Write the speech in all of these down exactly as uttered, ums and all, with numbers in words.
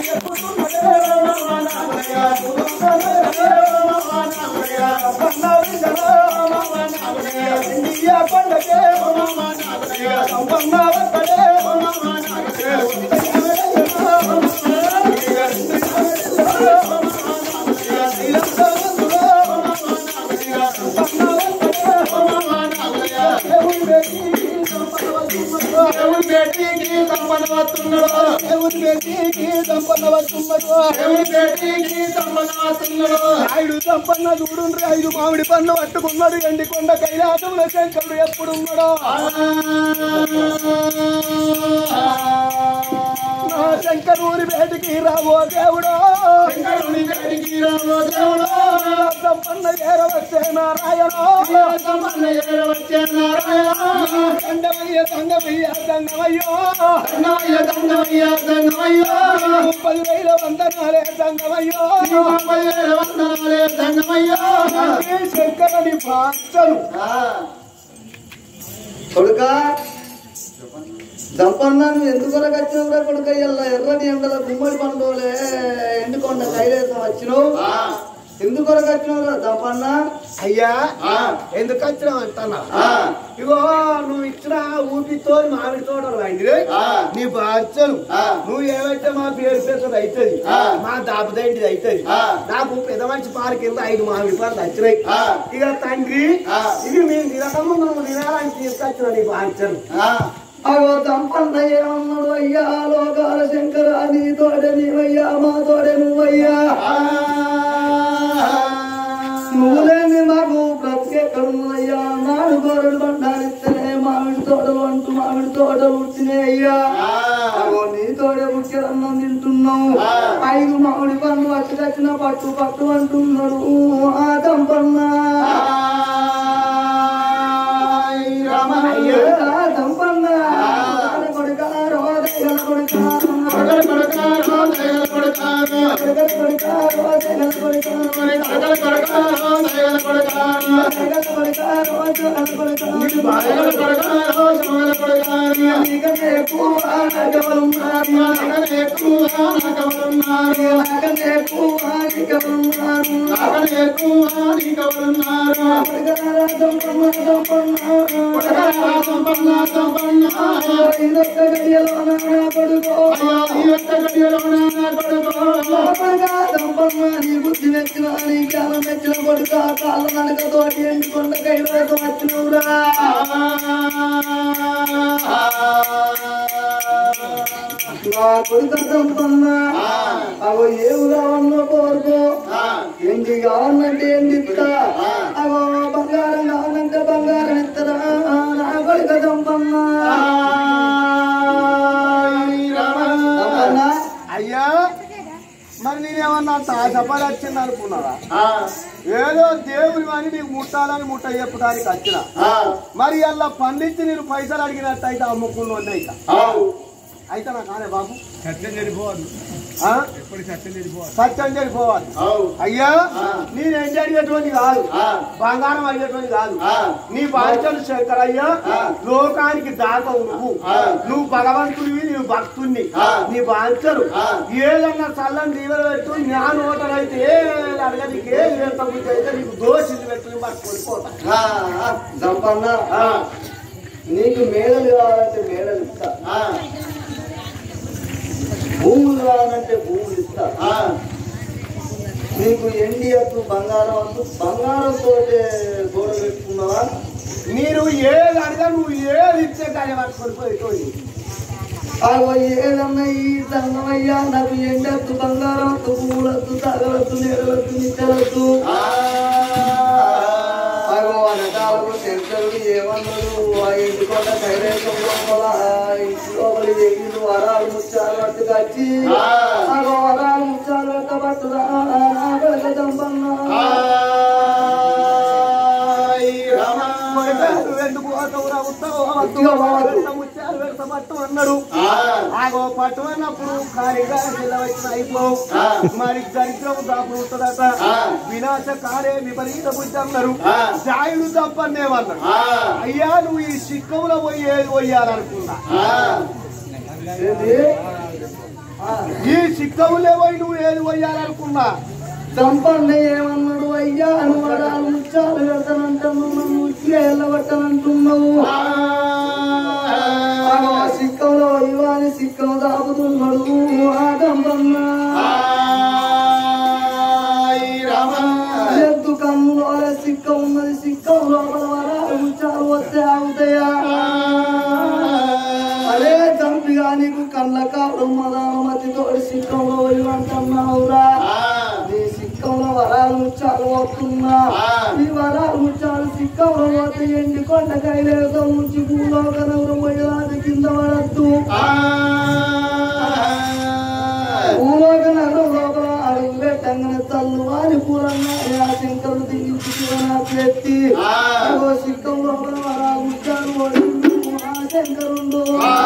నాయుడు సంపన్న చూడుండ్రి ఐదు మామిడి పన్ను పట్టుకున్నాడు ఎండి కొండ కైలాసంలో శంకరుడు ఎప్పుడున్నాడో నా శంకరూరి బయటికి రావో దేవుడో సంపన్న ఏరవచ్చే నారాయణో దండమయ్య దండమయ్య దండమయ్యో పదివేల వందనాలే దండమయ్యో శంకరుని పాత్రలు కొడుకా దంపన్నాను ఎందుకొరకు వచ్చినవురా కొడుక ఇలా ఎర్రని ఎండల గుమ్మడి పండుగలే ఎండుకొండ కైలేసం వచ్చినావు ఎందుకొరకు వచ్చినవురా దంపన్న అయ్యా ఎందుకు వచ్చినావు అంటున్నా ఇగో నువ్వు ఇచ్చిన ఊపితో మామిడి తోటలు లాంటిది నీ బాధ్యను నువ్వు ఏమైతే మా పేరు పెద్దది అవుతుంది మా దాపదేంటిది అవుతుంది నాకు పెద్ద మంచి పాలు కింద ఐదు మామిడి పాలు వచ్చినాయి ఇక తండ్రి ఇది మేము తినకము నువ్వు తినాలని తీసుకొచ్చిన నీ బాధ్యను అగో దంపన్న ఏమన్నాడు అయ్యా లోకాల శంకర నీ తోట నీవయ్యా మా తోట నువ్వయ్యా నువ్వులేని మాకు బ్రతికెక్కడున్నయ్యా నాడు గోరడు బండారిస్తేనే మామిడి తోటలు అంటూ మామిడి తోటలు పుట్టినాయ్యా అగో నీ తోట పుట్టిరన్నం తింటున్నావు ఐదు మామిడి పన్ను వచ్చి తెచ్చిన పట్టు పట్టు అంటున్నాడు ఆ దంపన్న దంపన్న కొడుకారో దైగల కొడుకారు బుద్ధి మెచ్చిన నీ జ్ఞానం మెచ్చిన కొడుక కాళ్ళ నడకతో ఎండుకొండ కైలాసం వచ్చినవురా నా కొడుక సంపన్న అగో ఏమి కావన్నో కోరుకో ఎండి కావన్నంటే ఎండిస్తా అగో బంగారం కావాలంటే బంగారం ఇస్తారా నా కొడుక సంపన్న అయ్యా మరి నేనేమన్నా ఆశపడి వచ్చింది అనుకున్నారా ఏదో దేవుని అని నీకు ముట్టాలని ముట్ట చెప్పడానికి వచ్చిన మరి అలా పండించి నేను పైసలు అడిగినట్టు అయితే అమ్ముకున్నాను అయితే అయితే నా కానే బాబు సత్యం చెడిపోవాలి సత్యం చెడిపోవాలి అయ్యా నేనేం అడిగేటువంటి కాదు బంగారం అడిగేటువంటి కాదు నీ బాధ్యతలు శంకరయ్యా లోకానికి దాతవు నువ్వు నువ్వు భగవంతుడివి నువ్వు భక్తుడిని నీ బాధ్యతలు ఏదన్నా చల్లని దీవెలు పెట్టు నా నోటలైతే ఏ అడగనికి ఏ తగ్గుతుంది అయితే నీకు దోషింది పెట్టు పట్టుకొని పోతా దంపన్న నీకు మేడలు కావాలంటే మేడలు ఇస్తా భూములు కావాలంటే భూములు ఇస్తా నీకు ఎండి అద్దు బంగారం అద్దు బంగారంతో గోడ పెట్టుకున్నావా మీరు ఏది అడిగా నువ్వు ఏది ఇచ్చే దాన్ని పట్టుకొని పోయి అగో ఏదన్నా ఈ సంగమయ్యా నాకు ఎండద్దు బంగారం అద్దు భూములద్దు తగలద్దు నీడలద్దు నిచ్చలద్దు అగో అనకాలకు శంకరుడు ఏమన్నాడు ఆ ఎండుకొండ కైలేసం లోపల ఇంటి లోపలి ఎగిలు వరాలు ముత్యాలు పట్టుకొచ్చి అగో వరాలు ముత్యాలు పట్టబట్టురా దంపన్న ఎందుకు ముత్యాలు పెడతా పట్టు అన్నాడు ఆగో పట్టు అన్నప్పుడు ఖాళీగా వచ్చిన అయిపోవు మరి దరిద్రం దాపుడు ఉంటుందట వినాశ కాలే విపరీత బుద్ధి అన్నారు జాయుడు తప్పన్నేమన్నాడు అయ్యా నువ్వు ఈ సిక్కములో పోయి ఏది పోయాలనుకున్నా ఈ సిక్కవులేవో నువ్వు ఏది పోయాలనుకున్నా చంపండి ఏమన్నాడు అయ్యా అని వరాలు ముచ్చాలు పెడతానంటున్నావు నన్ను ముచ్చిగా వెళ్ళబట్టనంటున్నావు సిక్కలో ఇవాని సిక్కం దాపుతున్నాడు ఆ చంపన్నా ఎద్దు కన్నులో సిక్క ఉన్నది సిక్కం లోపల వరాలు ముచ్చాలు వస్తే ఆగుతాయా అదే చంపిగా నీకు కళ్ళ కాపురం మదాన మధ్యతో సిక్కంలో ఇవ్వంటున్నావురా నీ సిక్కంలో వరాలు ముచ్చాలు వస్తున్నా నీ వరాలు ముచ్చాలు సిక్కంలో పోతే ఎండి కొండ కైలేసం నుంచి భూలోక నగరం పోయేది కింద పడద్దు భూలోక నగరం లోపల అడుగు పెట్టంగానే తల్లు వారి పూలంగా శంకరుడు దిగించి శివనాథి సిక్కం లోపల వరాలు ముచ్చాలు శంకరుడు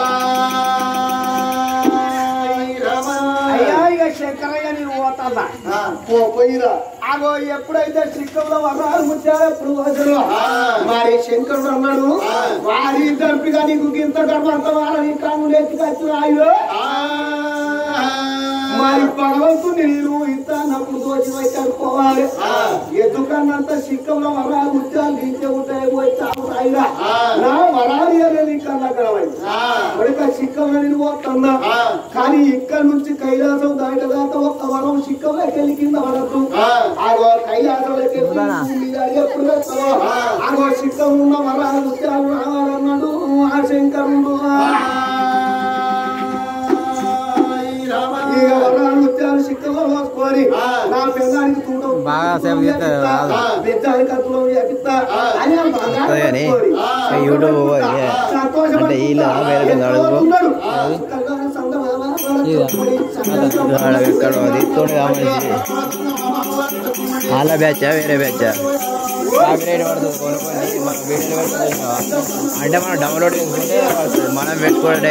అయ్యా ఇక శంకరయ్య నేను పోతాదా పోయిరా అగో ఎప్పుడైతే సిక్కంలో వరాలు ముచ్చారో ఎప్పుడు పోతారో మరి శంకరుడు అన్నాడు వారి తరపుగా నీకు గింత గర్భంత వారని కన్ను ఎత్తుకొచ్చున్నాయో మరి భగవంతుని నేను ఇంత నప్పుడు దోచి పోయి కడుక్కోవాలి ఎందుకన్నంత సిక్కంలో వరాలు ముచ్చాలు దించే ఉంటాయి పోయి చావుతాయిగా నా వరాలు అనేది కన్నా కడవై సిక్కంలో నేను పోతున్నా కానీ ఇక్కడ నుంచి కైలాసం దాటదాకా ఒక్క వరం సిక్కంలోకి వెళ్ళి కింద పడద్దు ఆగో కైలాసంలోకి ఎప్పుడు వెళ్తావో ఆగో సిక్కం ఉన్న వరాలు ముత్యాలు రావాలన్నాడు ఆ శంకరుడు ఇక వరాలు ముత్యాలు సిక్కలో పోసుకొని నా పెళ్ళానికి తూటం పెద్దానికి అతులో ఎక్కిస్తా అని యూట్యూబ్ అంటే ఇలా వేరే అడుగు ఎక్కడ తీసుకోండి కావాలి వాళ్ళ బ్యాచా వేరే బ్యాచా కాపీరైట్ పడుతుంది కొనుక్కొని మనం వీడియో అంటే మనం డౌన్లోడ్ చేసుకుంటే మనం పెట్టుకోవడం